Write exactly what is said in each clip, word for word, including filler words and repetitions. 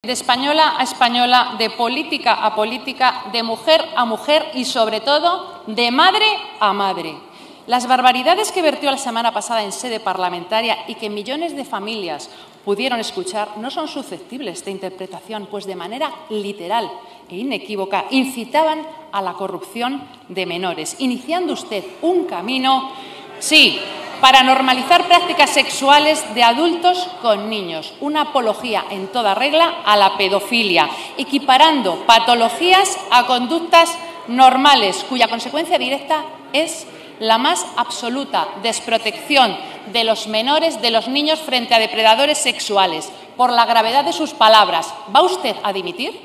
de española a española, de política a política, de mujer a mujer y, sobre todo, de madre a madre. Las barbaridades que vertió la semana pasada en sede parlamentaria y que millones de familias pudieron escuchar no son susceptibles de interpretación, pues de manera literal e inequívoca incitaban a la corrupción de menores, iniciando usted un camino, sí, para normalizar prácticas sexuales de adultos con niños, una apología en toda regla a la pedofilia, equiparando patologías a conductas normales, cuya consecuencia directa es la más absoluta desprotección de los menores, de los niños, frente a depredadores sexuales. Por la gravedad de sus palabras, ¿va usted a dimitir?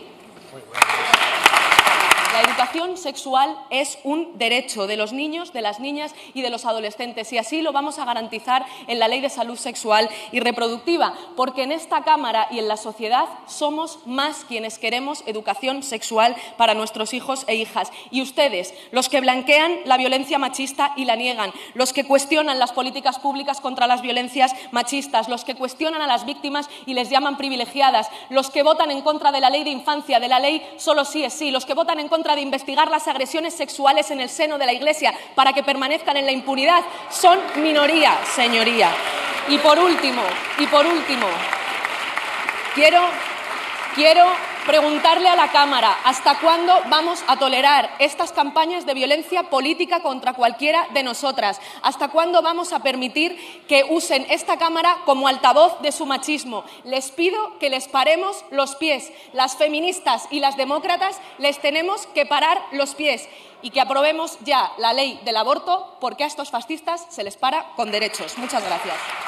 La educación sexual es un derecho de los niños, de las niñas y de los adolescentes, y así lo vamos a garantizar en la Ley de Salud Sexual y Reproductiva, porque en esta Cámara y en la sociedad somos más quienes queremos educación sexual para nuestros hijos e hijas. Y ustedes, los que blanquean la violencia machista y la niegan, los que cuestionan las políticas públicas contra las violencias machistas, los que cuestionan a las víctimas y les llaman privilegiadas, los que votan en contra de la Ley de Infancia, de la ley Solo sí es sí, los que votan en contra de investigar las agresiones sexuales en el seno de la Iglesia para que permanezcan en la impunidad, son minoría, señoría. Y por último, y por último, quiero, quiero preguntarle a la Cámara ¿hasta cuándo vamos a tolerar estas campañas de violencia política contra cualquiera de nosotras? ¿Hasta cuándo vamos a permitir que usen esta Cámara como altavoz de su machismo? Les pido que les paremos los pies. Las feministas y las demócratas les tenemos que parar los pies y que aprobemos ya la ley del aborto, porque a estos fascistas se les para con derechos. Muchas gracias.